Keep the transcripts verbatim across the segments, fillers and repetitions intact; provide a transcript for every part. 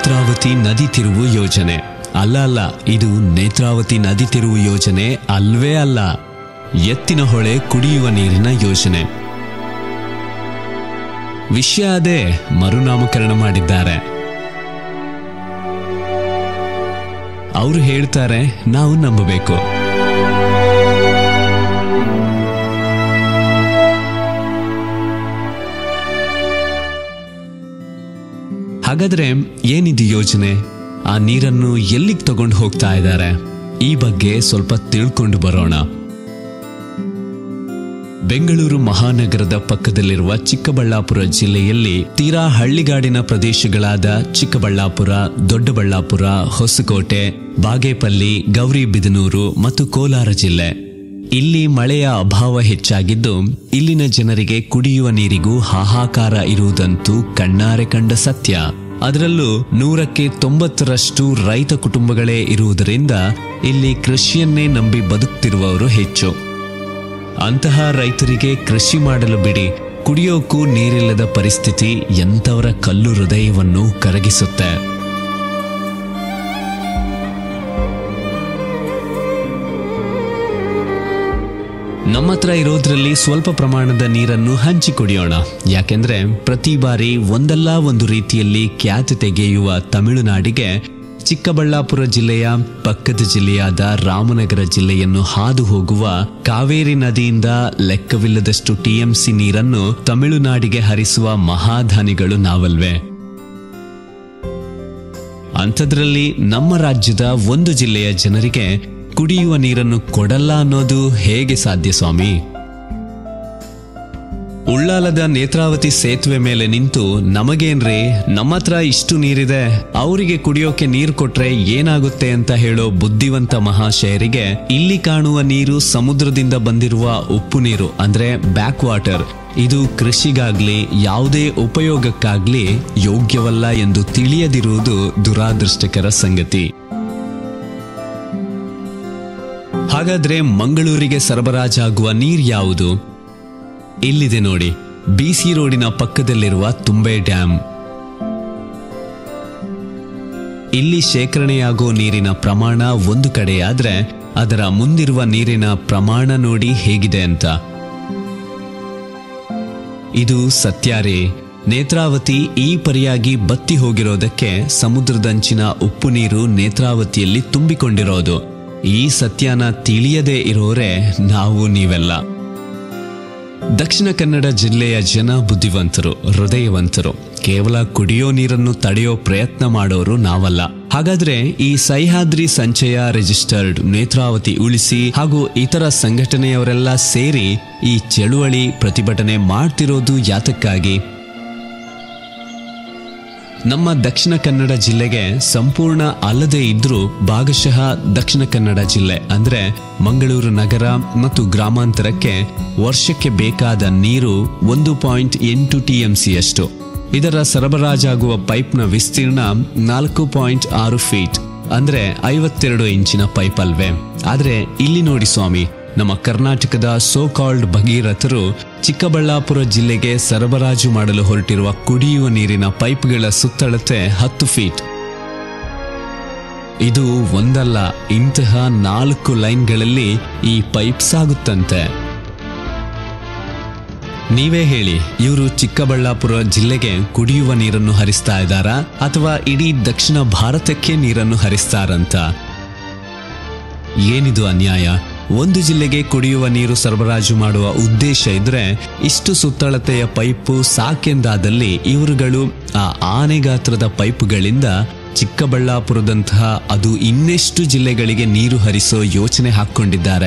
ನೇತ್ರಾವತಿ ನದಿ ತಿರುವು ಯೋಜನೆ. ಅಲ್ಲ ಅಲ್ಲ ಇದು ನೇತ್ರಾವತಿ ನದಿ ತಿರುವು ಯೋಜನೆ ಅಲ್ವೇ ಅಲ್ಲ, ಎತ್ತಿನಹೊಳೆ ಕುಡಿಯುವ ನೀರಿನ ಯೋಜನೆ. ವಿಷಯ ಅದೇ, ಮರುನಾಮಕರಣ ಮಾಡಿದ್ದಾರೆ. ಅವರು ಹೇಳ್ತಾರೆ, ನಾವು ನಂಬಬೇಕು. ಹಾಗಾದ್ರೆ ಏನಿದು ಯೋಜನೆ? ಆ ನೀರನ್ನು ಎಲ್ಲಿಗೆ ತಗೊಂಡು ಹೋಗ್ತಾ ಇದ್ದಾರೆ? ಈ ಬಗ್ಗೆ ಸ್ವಲ್ಪ ತಿಳ್ಕೊಂಡು ಬರೋಣ. ಬೆಂಗಳೂರು ಮಹಾನಗರದ ಪಕ್ಕದಲ್ಲಿರುವ ಚಿಕ್ಕಬಳ್ಳಾಪುರ ಜಿಲ್ಲೆಯಲ್ಲಿ ತೀರಾ ಹಳ್ಳಿಗಾಡಿನ ಪ್ರದೇಶಗಳಾದ ಚಿಕ್ಕಬಳ್ಳಾಪುರ, ದೊಡ್ಡಬಳ್ಳಾಪುರ, ಹೊಸಕೋಟೆ, ಬಾಗೇಪಲ್ಲಿ, ಗೌರಿಬಿದನೂರು ಮತ್ತು ಕೋಲಾರ ಜಿಲ್ಲೆ. ಇಲ್ಲಿ ಮಳೆಯ ಅಭಾವ ಹೆಚ್ಚಾಗಿದ್ದು ಇಲ್ಲಿನ ಜನರಿಗೆ ಕುಡಿಯುವ ನೀರಿಗೂ ಹಾಹಾಕಾರ ಇರುವುದಂತೂ ಕಣ್ಣಾರೆ ಕಂಡ ಸತ್ಯ. ಅದರಲ್ಲೂ ನೂರಕ್ಕೆ ತೊಂಬತ್ತರಷ್ಟು ರೈತ ಕುಟುಂಬಗಳೇ ಇರುವುದರಿಂದ ಇಲ್ಲಿ ಕೃಷಿಯನ್ನೇ ನಂಬಿ ಬದುಕ್ತಿರುವವರು ಹೆಚ್ಚು. ಅಂತಹ ರೈತರಿಗೆ ಕೃಷಿ ಮಾಡಲು ಬಿಡಿ, ಕುಡಿಯೋಕ್ಕೂ ನೀರಿಲ್ಲದ ಪರಿಸ್ಥಿತಿ ಎಂಥವರ ಕಲ್ಲು ಹೃದಯವನ್ನು ಕರಗಿಸುತ್ತೆ. ನಮ್ಮ ಹತ್ರ ಇರೋದ್ರಲ್ಲಿ ಸ್ವಲ್ಪ ಪ್ರಮಾಣದ ನೀರನ್ನು ಹಂಚಿ ಕುಡಿಯೋಣ. ಯಾಕೆಂದ್ರೆ ಪ್ರತಿ ಬಾರಿ ಒಂದಲ್ಲ ಒಂದು ರೀತಿಯಲ್ಲಿ ಖ್ಯಾತಿ ತೆಗೆಯುವ ತಮಿಳುನಾಡಿಗೆ ಚಿಕ್ಕಬಳ್ಳಾಪುರ ಜಿಲ್ಲೆಯ ಪಕ್ಕದ ಜಿಲ್ಲೆಯಾದ ರಾಮನಗರ ಜಿಲ್ಲೆಯನ್ನು ಹಾದು ಹೋಗುವ ಕಾವೇರಿ ನದಿಯಿಂದ ಲೆಕ್ಕವಿಲ್ಲದಷ್ಟು ಟಿಎಂಸಿ ನೀರನ್ನು ತಮಿಳುನಾಡಿಗೆ ಹರಿಸುವ ಮಹಾದಾನಿಗಳು ನಾವಲ್ವೇ? ಅಂಥದ್ರಲ್ಲಿ ನಮ್ಮ ರಾಜ್ಯದ ಒಂದು ಜಿಲ್ಲೆಯ ಜನರಿಗೆ ಕುಡಿಯುವ ನೀರನ್ನು ಕೊಡಲ್ಲ ಅನ್ನೋದು ಹೇಗೆ ಸಾಧ್ಯ ಸ್ವಾಮಿ? ಉಳ್ಳಾಲದ ನೇತ್ರಾವತಿ ಸೇತುವೆ ಮೇಲೆ ನಿಂತು ನಮಗೇನ್ರಿ, ನಮ್ಮ ಹತ್ರ ಇಷ್ಟು ನೀರಿದೆ, ಅವರಿಗೆ ಕುಡಿಯೋಕೆ ನೀರು ಕೊಟ್ರೆ ಏನಾಗುತ್ತೆ ಅಂತ ಹೇಳೋ ಬುದ್ಧಿವಂತ ಮಹಾಶಯರಿಗೆ ಇಲ್ಲಿ ಕಾಣುವ ನೀರು ಸಮುದ್ರದಿಂದ ಬಂದಿರುವ ಉಪ್ಪು ನೀರು ಅಂದ್ರೆ ಬ್ಯಾಕ್ ವಾಟರ್. ಇದು ಕೃಷಿಗಾಗ್ಲಿ ಯಾವುದೇ ಉಪಯೋಗಕ್ಕಾಗ್ಲಿ ಯೋಗ್ಯವಲ್ಲ ಎಂದು ತಿಳಿಯದಿರುವುದು ದುರಾದೃಷ್ಟಕರ ಸಂಗತಿ. ಹಾಗಾದ್ರೆ ಮಂಗಳೂರಿಗೆ ಸರಬರಾಜಾಗುವ ನೀರು ಯಾವುದು? ಇಲ್ಲಿದೆ ನೋಡಿ, ಬಿಸಿ ರೋಡಿನ ಪಕ್ಕದಲ್ಲಿರುವ ತುಂಬೆ ಡ್ಯಾಂ. ಇಲ್ಲಿ ಶೇಖರಣೆಯಾಗೋ ನೀರಿನ ಪ್ರಮಾಣ ಒಂದು ಕಡೆಯಾದ್ರೆ ಅದರ ಮುಂದಿರುವ ನೀರಿನ ಪ್ರಮಾಣ ನೋಡಿ ಹೇಗಿದೆ ಅಂತ. ಇದು ಸತ್ಯಾರೇ. ನೇತ್ರಾವತಿ ಈ ಪರಿಯಾಗಿ ಬತ್ತಿ ಹೋಗಿರೋದಕ್ಕೆ ಸಮುದ್ರದಂಚಿನ ಉಪ್ಪು ನೀರು ನೇತ್ರಾವತಿಯಲ್ಲಿ ತುಂಬಿಕೊಂಡಿರೋದು. ಈ ಸತ್ಯನ ತಿಳಿಯದೇ ಇರೋರೆ ನಾವು ನೀವೆಲ್ಲ. ದಕ್ಷಿಣ ಕನ್ನಡ ಜಿಲ್ಲೆಯ ಜನ ಬುದ್ಧಿವಂತರು, ಹೃದಯವಂತರು. ಕೇವಲ ಕುಡಿಯೋ ನೀರನ್ನು ತಡೆಯೋ ಪ್ರಯತ್ನ ಮಾಡೋರು ನಾವಲ್ಲ. ಹಾಗಾದ್ರೆ ಈ ಸಹ್ಯಾದ್ರಿ ಸಂಚಯ ರಿಜಿಸ್ಟರ್ಡ್, ನೇತ್ರಾವತಿ ಉಳಿಸಿ ಹಾಗೂ ಇತರ ಸಂಘಟನೆಯವರೆಲ್ಲ ಸೇರಿ ಈ ಚಳುವಳಿ ಪ್ರತಿಭಟನೆ ಮಾಡ್ತಿರೋದು ಯಾತಕ್ಕಾಗಿ? ನಮ್ಮ ದಕ್ಷಿಣ ಕನ್ನಡ ಜಿಲ್ಲೆಗೆ ಸಂಪೂರ್ಣ ಅಲ್ಲದೆ ಇದ್ರೂ ಭಾಗಶಃ ದಕ್ಷಿಣ ಕನ್ನಡ ಜಿಲ್ಲೆ ಅಂದ್ರೆ ಮಂಗಳೂರು ನಗರ ಮತ್ತು ಗ್ರಾಮಾಂತರಕ್ಕೆ ವರ್ಷಕ್ಕೆ ಬೇಕಾದ ನೀರು ಒಂದು ಪಾಯಿಂಟ್ ಎಂಟು ಟಿಎಂಸಿಯಷ್ಟು. ಇದರ ಸರಬರಾಜಾಗುವ ಪೈಪ್ನ ವಿಸ್ತೀರ್ಣ ನಾಲ್ಕು ಪಾಯಿಂಟ್ ಆರು ಫೀಟ್ ಅಂದ್ರೆ ಐವತ್ತೆರಡು ಇಂಚಿನ ಪೈಪ್ ಅಲ್ವೇ? ಆದ್ರೆ ಇಲ್ಲಿ ನೋಡಿ ಸ್ವಾಮಿ, ನಮ್ಮ ಕರ್ನಾಟಕದ ಸೋ ಕಾಲ್ಡ್ ಭಗೀರಥರು ಚಿಕ್ಕಬಳ್ಳಾಪುರ ಜಿಲ್ಲೆಗೆ ಸರಬರಾಜು ಮಾಡಲು ಹೊರಟಿರುವ ಕುಡಿಯುವ ನೀರಿನ ಪೈಪ್ಗಳ ಸುತ್ತಳತೆ ಹತ್ತು ಫೀಟ್. ಇದು ಒಂದಲ್ಲ, ಇಂತಹ ನಾಲ್ಕು ಲೈನ್ಗಳಲ್ಲಿ ಈ ಪೈಪ್ ಸಾಗುತ್ತಂತೆ. ನೀವೇ ಹೇಳಿ, ಇವರು ಚಿಕ್ಕಬಳ್ಳಾಪುರ ಜಿಲ್ಲೆಗೆ ಕುಡಿಯುವ ನೀರನ್ನು ಹರಿಸ್ತಾ ಇದ್ದಾರಾ ಅಥವಾ ಇಡೀ ದಕ್ಷಿಣ ಭಾರತಕ್ಕೆ ನೀರನ್ನು ಹರಿಸ್ತಾರಂತ? ಏನಿದು ಅನ್ಯಾಯ? ಒಂದು ಜಿಲ್ಲೆಗೆ ಕುಡಿಯುವ ನೀರು ಸರಬರಾಜು ಮಾಡುವ ಉದ್ದೇಶ ಇದ್ರೆ ಇಷ್ಟು ಸುತ್ತಳತೆಯ ಪೈಪು ಸಾಕೆಂದಾದಲ್ಲಿ ಇವರುಗಳು ಆ ಆನೆಗಾತ್ರದ ಪೈಪುಗಳಿಂದ ಚಿಕ್ಕಬಳ್ಳಾಪುರದಂತಹ ಅದು ಇನ್ನೆಷ್ಟು ಜಿಲ್ಲೆಗಳಿಗೆ ನೀರು ಹರಿಸೋ ಯೋಚನೆ ಹಾಕೊಂಡಿದ್ದಾರೆ.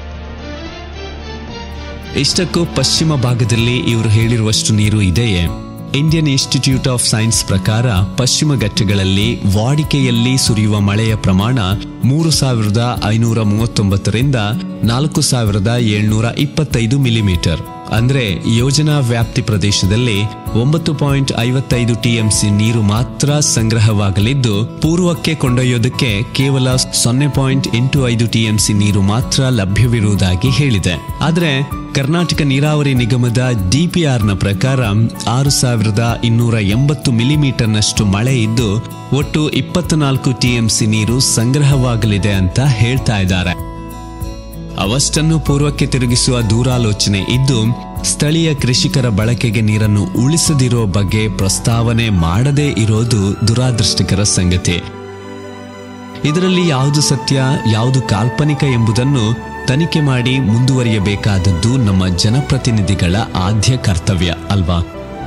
ಇಷ್ಟಕ್ಕೂ ಪಶ್ಚಿಮ ಭಾಗದಲ್ಲಿ ಇವರು ಹೇಳಿರುವಷ್ಟು ನೀರು ಇದೆಯೇ? ಇಂಡಿಯನ್ ಇನ್ಸ್ಟಿಟ್ಯೂಟ್ ಆಫ್ ಸೈನ್ಸ್ ಪ್ರಕಾರ ಪಶ್ಚಿಮ ಘಟ್ಟಗಳಲ್ಲಿ ವಾಡಿಕೆಯಲ್ಲಿ ಸುರಿಯುವ ಮಳೆಯ ಪ್ರಮಾಣ ಮೂರು ಸಾವಿರದ ಐನೂರ ಮೂವತ್ತೊಂಬತ್ತರಿಂದ ನಾಲ್ಕು ಸಾವಿರದ ಏಳ್ನೂರ ಇಪ್ಪತ್ತೈದು ಮಿಲಿಮೀಟರ್. ಅಂದ್ರೆ ಯೋಜನಾ ವ್ಯಾಪ್ತಿ ಪ್ರದೇಶದಲ್ಲಿ ಒಂಬತ್ತು ಪಾಯಿಂಟ್ ಐವತ್ತೈದು ಟಿಎಂಸಿ ನೀರು ಮಾತ್ರ ಸಂಗ್ರಹವಾಗಲಿದ್ದು, ಪೂರ್ವಕ್ಕೆ ಕೊಂಡೊಯ್ಯೋದಕ್ಕೆ ಕೇವಲ ಸೊನ್ನೆ ಪಾಯಿಂಟ್ ಎಂಟು ಐದು ಟಿಎಂಸಿ ನೀರು ಮಾತ್ರ ಲಭ್ಯವಿರುವುದಾಗಿ ಹೇಳಿದೆ. ಆದರೆ ಕರ್ನಾಟಕ ನೀರಾವರಿ ನಿಗಮದ ಡಿಪಿಆರ್ನ ಪ್ರಕಾರ ಆರು ಸಾವಿರದ ಇನ್ನೂರ ಎಂಬತ್ತು ಮಿಲಿಮೀಟರ್ನಷ್ಟು ಮಳೆ ಇದ್ದು ಒಟ್ಟು ಇಪ್ಪತ್ನಾಲ್ಕು ಟಿಎಂಸಿ ನೀರು ಸಂಗ್ರಹವಾಗಲಿದೆ ಅಂತ ಹೇಳ್ತಾ ಇದ್ದಾರೆ. ಅವಷ್ಟನ್ನು ಪೂರ್ವಕ್ಕೆ ತಿರುಗಿಸುವ ದೂರಾಲೋಚನೆ ಇದ್ದು, ಸ್ಥಳೀಯ ಕೃಷಿಕರ ಬಳಕೆಗೆ ನೀರನ್ನು ಉಳಿಸದಿರೋ ಬಗ್ಗೆ ಪ್ರಸ್ತಾವನೆ ಮಾಡದೇ ಇರೋದು ದುರಾದೃಷ್ಟಕರ ಸಂಗತಿ. ಇದರಲ್ಲಿ ಯಾವುದು ಸತ್ಯ, ಯಾವುದು ಕಾಲ್ಪನಿಕ ಎಂಬುದನ್ನು ತನಿಖೆ ಮಾಡಿ ಮುಂದುವರಿಯಬೇಕಾದದ್ದು ನಮ್ಮ ಜನಪ್ರತಿನಿಧಿಗಳ ಆದ್ಯ ಕರ್ತವ್ಯ ಅಲ್ವಾ?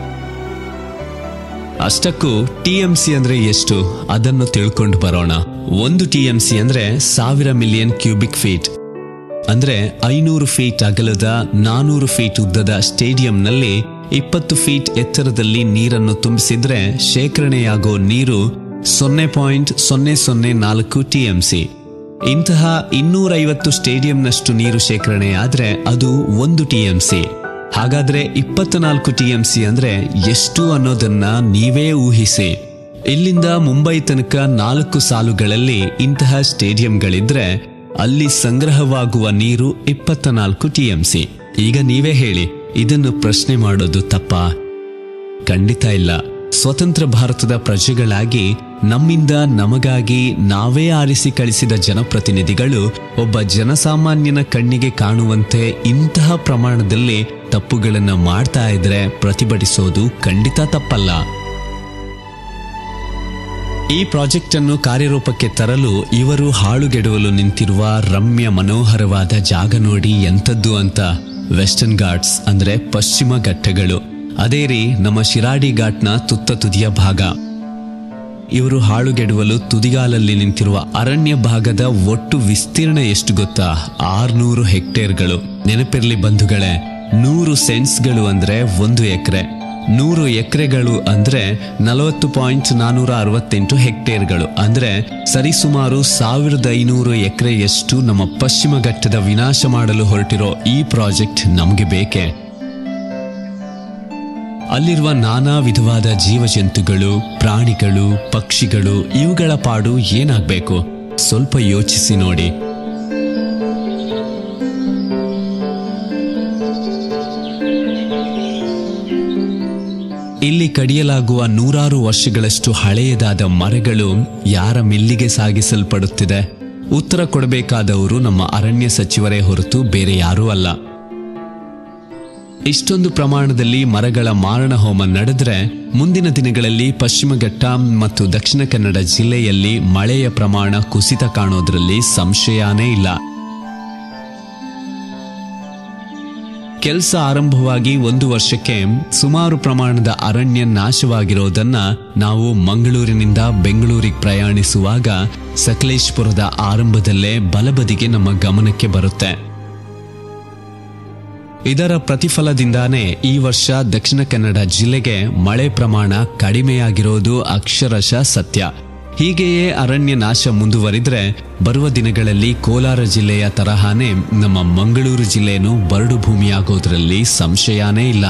ಅಷ್ಟಕ್ಕೂ ಟಿಎಂಸಿ ಅಂದ್ರೆ ಎಷ್ಟು ಅದನ್ನು ತಿಳ್ಕೊಂಡು ಬರೋಣ. ಒಂದು ಟಿಎಂಸಿ ಅಂದ್ರೆ ಸಾವಿರ ಮಿಲಿಯನ್ ಕ್ಯೂಬಿಕ್ ಫೀಟ್, ಅಂದ್ರೆ ಐನೂರು ಫೀಟ್ ಅಗಲದ ನಾನೂರು ಫೀಟ್ ಉದ್ದದ ಸ್ಟೇಡಿಯಂನಲ್ಲಿ ಇಪ್ಪತ್ತು ಫೀಟ್ ಎತ್ತರದಲ್ಲಿ ನೀರನ್ನು ತುಂಬಿಸಿದ್ರೆ ಶೇಖರಣೆಯಾಗೋ ನೀರು ಸೊನ್ನೆ ಪಾಯಿಂಟ್ ಸೊನ್ನೆ ಸೊನ್ನೆ ನಾಲ್ಕು ಟಿಎಂಸಿ. ಇಂತಹ ಇನ್ನೂರೈವತ್ತು ಸ್ಟೇಡಿಯಂನಷ್ಟು ನೀರು ಶೇಖರಣೆಯಾದ್ರೆ ಅದು ಒಂದು ಟಿಎಂಸಿ. ಹಾಗಾದ್ರೆ ಇಪ್ಪತ್ನಾಲ್ಕು ಟಿಎಂಸಿ ಅಂದ್ರೆ ಎಷ್ಟು ಅನ್ನೋದನ್ನ ನೀವೇ ಊಹಿಸಿ. ಇಲ್ಲಿಂದ ಮುಂಬೈ ತನಕ ನಾಲ್ಕು ಸಾಲುಗಳಲ್ಲಿ ಇಂತಹ ಸ್ಟೇಡಿಯಂಗಳಿದ್ರೆ ಅಲ್ಲಿ ಸಂಗ್ರಹವಾಗುವ ನೀರು ಇಪ್ಪತ್ನಾಲ್ಕು ಟಿಎಂಸಿ. ಈಗ ನೀವೇ ಹೇಳಿ, ಇದನ್ನು ಪ್ರಶ್ನೆ ಮಾಡೋದು ತಪ್ಪಾ? ಖಂಡಿತ ಇಲ್ಲ. ಸ್ವತಂತ್ರ ಭಾರತದ ಪ್ರಜೆಗಳಾಗಿ ನಮ್ಮಿಂದ ನಮಗಾಗಿ ನಾವೇ ಆರಿಸಿ ಕಳಿಸಿದ ಜನಪ್ರತಿನಿಧಿಗಳು ಒಬ್ಬ ಜನಸಾಮಾನ್ಯನ ಕಣ್ಣಿಗೆ ಕಾಣುವಂತೆ ಇಂತಹ ಪ್ರಮಾಣದಲ್ಲಿ ತಪ್ಪುಗಳನ್ನು ಮಾಡ್ತಾ ಇದ್ರೆ ಪ್ರತಿಭಟಿಸೋದು ಖಂಡಿತ ತಪ್ಪಲ್ಲ. ಈ ಪ್ರಾಜೆಕ್ಟ್ ಅನ್ನು ಕಾರ್ಯರೂಪಕ್ಕೆ ತರಲು ಇವರು ಹಾಳುಗೆಡವಲು ನಿಂತಿರುವ ರಮ್ಯ ಮನೋಹರವಾದ ಜಾಗ ನೋಡಿ ಎಂಥದ್ದು ಅಂತ. ವೆಸ್ಟರ್ನ್ ಘಾಟ್ಸ್ ಅಂದ್ರೆ ಪಶ್ಚಿಮ ಘಟ್ಟಗಳು. ಅದೇ ರೀ ನಮ್ಮ ಶಿರಾಡಿ ಘಾಟ್ನ ತುತ್ತ ತುದಿಯ ಭಾಗ. ಇವರು ಹಾಳುಗೆಡವಲು ತುದಿಗಾಲಲ್ಲಿ ನಿಂತಿರುವ ಅರಣ್ಯ ಭಾಗದ ಒಟ್ಟು ವಿಸ್ತೀರ್ಣ ಎಷ್ಟು ಗೊತ್ತಾ? ಆರ್ನೂರು ಹೆಕ್ಟೇರ್ಗಳು. ನೆನಪಿರ್ಲಿ ಬಂಧುಗಳೇ, ನೂರು ಸೆಂಟ್ಸ್ಗಳು ಅಂದ್ರೆ ಒಂದು ಎಕರೆ. ನೂರು ಎಕರೆಗಳು ಅಂದ್ರೆ ನಲವತ್ತು ಪಾಯಿಂಟ್ ನಾನೂರ ಅರವತ್ತೆಂಟು ಹೆಕ್ಟೇರ್ಗಳು. ಅಂದ್ರೆ ಸರಿಸುಮಾರು ಸಾವಿರದ ಐನೂರು ಎಕರೆಯಷ್ಟು ನಮ್ಮ ಪಶ್ಚಿಮ ಘಟ್ಟದ ವಿನಾಶ ಮಾಡಲು ಹೊರಟಿರೋ ಈ ಪ್ರಾಜೆಕ್ಟ್ ನಮಗೆ ಬೇಕೆ? ಅಲ್ಲಿರುವ ನಾನಾ ವಿಧವಾದ ಜೀವಜಂತುಗಳು, ಪ್ರಾಣಿಗಳು, ಪಕ್ಷಿಗಳು ಇವುಗಳ ಪಾಡು ಏನಾಗಬೇಕು? ಸ್ವಲ್ಪ ಯೋಚಿಸಿ ನೋಡಿ. ಇಲ್ಲಿ ಕಡಿಯಲಾಗುವ ನೂರಾರು ವರ್ಷಗಳಷ್ಟು ಹಳೆಯದಾದ ಮರಗಳು ಯಾರ ಮಿಲ್ಲಿಗೆ ಸಾಗಿಸಲ್ಪಡುತ್ತಿದೆ? ಉತ್ತರ ಕೊಡಬೇಕಾದವರು ನಮ್ಮ ಅರಣ್ಯ ಸಚಿವರೇ ಹೊರತು ಬೇರೆ ಯಾರೂ ಅಲ್ಲ. ಇಷ್ಟೊಂದು ಪ್ರಮಾಣದಲ್ಲಿ ಮರಗಳ ಮಾರಣ ಹೋಮ ನಡೆದ್ರೆ ಮುಂದಿನ ದಿನಗಳಲ್ಲಿ ಪಶ್ಚಿಮ ಘಟ್ಟ ಮತ್ತು ದಕ್ಷಿಣ ಕನ್ನಡ ಜಿಲ್ಲೆಯಲ್ಲಿ ಮಳೆಯ ಪ್ರಮಾಣ ಕುಸಿತ ಕಾಣೋದ್ರಲ್ಲಿ ಸಂಶಯನೇ ಇಲ್ಲ. ಕೆಲಸ ಆರಂಭವಾಗಿ ಒಂದು ವರ್ಷಕ್ಕೆ ಸುಮಾರು ಪ್ರಮಾಣದ ಅರಣ್ಯ ನಾಶವಾಗಿರೋದನ್ನ ನಾವು ಮಂಗಳೂರಿನಿಂದ ಬೆಂಗಳೂರಿಗೆ ಪ್ರಯಾಣಿಸುವಾಗ ಸಕಲೇಶಪುರದ ಆರಂಭದಲ್ಲೇ ಬಲಬದಿಗೆ ನಮ್ಮ ಗಮನಕ್ಕೆ ಬರುತ್ತೆ. ಇದರ ಪ್ರತಿಫಲದಿಂದಾನೇ ಈ ವರ್ಷ ದಕ್ಷಿಣ ಕನ್ನಡ ಜಿಲ್ಲೆಗೆ ಮಳೆ ಪ್ರಮಾಣ ಕಡಿಮೆಯಾಗಿರೋದು ಅಕ್ಷರಶಃ ಸತ್ಯ. ಹೀಗೆಯೇ ಅರಣ್ಯ ನಾಶ ಮುಂದುವರಿದ್ರೆ ಬರುವ ದಿನಗಳಲ್ಲಿ ಕೋಲಾರ ಜಿಲ್ಲೆಯ ತರಹಾನೇ ನಮ್ಮ ಮಂಗಳೂರು ಜಿಲ್ಲೆಯನ್ನು ಬರಡು ಭೂಮಿಯಾಗೋದ್ರಲ್ಲಿ ಸಂಶಯನೇ ಇಲ್ಲ.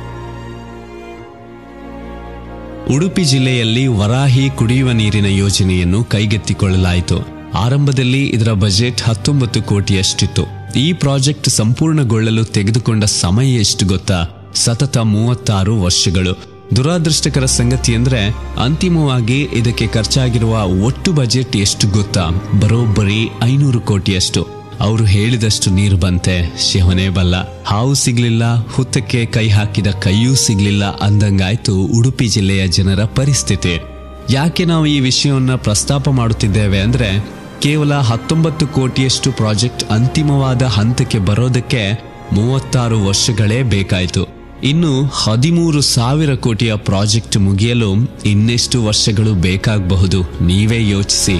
ಉಡುಪಿ ಜಿಲ್ಲೆಯಲ್ಲಿ ವರಾಹಿ ಕುಡಿಯುವ ನೀರಿನ ಯೋಜನೆಯನ್ನು ಕೈಗೆತ್ತಿಕೊಳ್ಳಲಾಯಿತು. ಆರಂಭದಲ್ಲಿ ಇದರ ಬಜೆಟ್ ಹತ್ತೊಂಬತ್ತು ಕೋಟಿಯಷ್ಟಿತ್ತು. ಈ ಪ್ರಾಜೆಕ್ಟ್ ಸಂಪೂರ್ಣಗೊಳ್ಳಲು ತೆಗೆದುಕೊಂಡ ಸಮಯ ಎಷ್ಟು ಗೊತ್ತಾ? ಸತತ ಮೂವತ್ತಾರು ವರ್ಷಗಳು. ದುರಾದೃಷ್ಟಕರ ಸಂಗತಿ ಅಂದ್ರೆ ಅಂತಿಮವಾಗಿ ಇದಕ್ಕೆ ಖರ್ಚಾಗಿರುವ ಒಟ್ಟು ಬಜೆಟ್ ಎಷ್ಟು ಗೊತ್ತಾ? ಬರೋಬ್ಬರಿ ಐನೂರು ಕೋಟಿಯಷ್ಟು. ಅವರು ಹೇಳಿದಷ್ಟು ನೀರು ಬಂತೆ, ಶಿವನೇ ಬಲ್ಲ. ಹಾವು ಸಿಗ್ಲಿಲ್ಲ, ಹುತ್ತಕ್ಕೆ ಕೈ ಹಾಕಿದ ಕೈಯೂ ಸಿಗ್ಲಿಲ್ಲ ಅಂದಂಗಾಯ್ತು ಉಡುಪಿ ಜಿಲ್ಲೆಯ ಜನರ ಪರಿಸ್ಥಿತಿ. ಯಾಕೆ ನಾವು ಈ ವಿಷಯವನ್ನ ಪ್ರಸ್ತಾಪ ಮಾಡುತ್ತಿದ್ದೇವೆ ಅಂದ್ರೆ ಕೇವಲ ಹತ್ತೊಂಬತ್ತು ಕೋಟಿಯಷ್ಟು ಪ್ರಾಜೆಕ್ಟ್ ಅಂತಿಮವಾದ ಹಂತಕ್ಕೆ ಬರೋದಕ್ಕೆ ಮೂವತ್ತಾರು ವರ್ಷಗಳೇ ಬೇಕಾಯಿತು. ಇನ್ನು ಹದಿಮೂರು ಸಾವಿರ ಕೋಟಿಯ ಪ್ರಾಜೆಕ್ಟ್ ಮುಗಿಯಲು ಇನ್ನೆಷ್ಟು ವರ್ಷಗಳು ಬೇಕಾಗಬಹುದು? ನೀವೇ ಯೋಚಿಸಿ.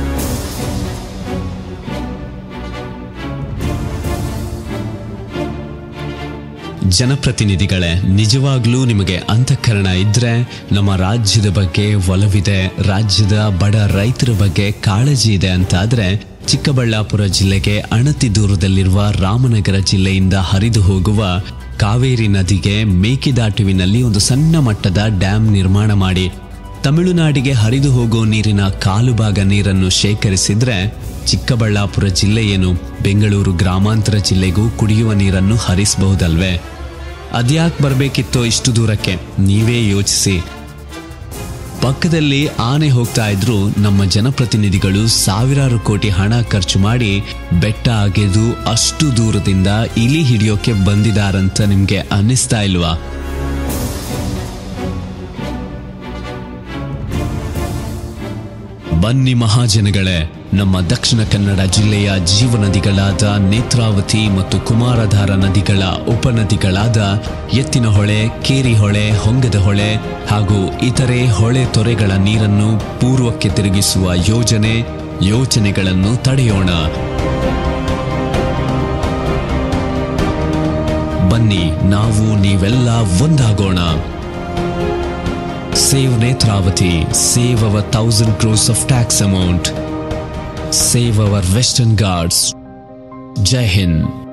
ಜನಪ್ರತಿನಿಧಿಗಳೇ, ನಿಜವಾಗ್ಲೂ ನಿಮಗೆ ಅಂತಃಕರಣ ಇದ್ರೆ, ನಮ್ಮ ರಾಜ್ಯದ ಬಗ್ಗೆ ಒಲವಿದೆ, ರಾಜ್ಯದ ಬಡ ರೈತರ ಬಗ್ಗೆ ಕಾಳಜಿ ಇದೆ ಅಂತಾದ್ರೆ ಚಿಕ್ಕಬಳ್ಳಾಪುರ ಜಿಲ್ಲೆಗೆ ಅಣತಿ ದೂರದಲ್ಲಿರುವ ರಾಮನಗರ ಜಿಲ್ಲೆಯಿಂದ ಹರಿದು ಹೋಗುವ ಕಾವೇರಿ ನದಿಗೆ ಮೇಕೆದಾಟುವಿನಲ್ಲಿ ಒಂದು ಸಣ್ಣ ಮಟ್ಟದ ಡ್ಯಾಮ್ ನಿರ್ಮಾಣ ಮಾಡಿ ತಮಿಳುನಾಡಿಗೆ ಹರಿದು ಹೋಗೋ ನೀರಿನ ಕಾಲು ಭಾಗ ನೀರನ್ನು ಶೇಖರಿಸಿದ್ರೆ ಚಿಕ್ಕಬಳ್ಳಾಪುರ ಜಿಲ್ಲೆ ಏನು ಬೆಂಗಳೂರು ಗ್ರಾಮಾಂತರ ಜಿಲ್ಲೆಗೂ ಕುಡಿಯುವ ನೀರನ್ನು ಹರಿಸಬಹುದಲ್ವೇ? ಅದ್ಯಾಕೆ ಬರಬೇಕಿತ್ತೋ ಇಷ್ಟು ದೂರಕ್ಕೆ ನೀವೇ ಯೋಚಿಸಿ. ಪಕ್ಕದಲ್ಲಿ ಆನೆ ಹೋಗ್ತಾ ಇದ್ರು ನಮ್ಮ ಜನಪ್ರತಿನಿಧಿಗಳು ಸಾವಿರಾರು ಕೋಟಿ ಹಣ ಖರ್ಚು ಮಾಡಿ ಬೆಟ್ಟ ಅಗೆದು ಅಷ್ಟು ದೂರದಿಂದ ಇಲಿ ಹಿಡಿಯೋಕೆ ಬಂದಿದಾರಂತ ನಿಮ್ಗೆ ಅನ್ನಿಸ್ತಾ ಇಲ್ವಾ? ಬನ್ನಿ ಮಹಾಜನಗಳೇ, ನಮ್ಮ ದಕ್ಷಿಣ ಕನ್ನಡ ಜಿಲ್ಲೆಯ ಜೀವನದಿಗಳಾದ ನೇತ್ರಾವತಿ ಮತ್ತು ಕುಮಾರಧಾರ ನದಿಗಳ ಉಪನದಿಗಳಾದ ಎತ್ತಿನಹೊಳೆ, ಕೇರಿಹೊಳೆ, ಹೊಂಗದಹೊಳೆ ಹಾಗೂ ಇತರೆ ಹೊಳೆ ತೊರೆಗಳ ನೀರನ್ನು ಪೂರ್ವಕ್ಕೆ ತಿರುಗಿಸುವ ಯೋಜನೆ ಯೋಚನೆಗಳನ್ನು ತಡೆಯೋಣ. ಬನ್ನಿ ನಾವು ನೀವೆಲ್ಲ ಒಂದಾಗೋಣ. Save Netravathi, save our thousand crores of tax amount, save our Western Ghats. Jai Hind.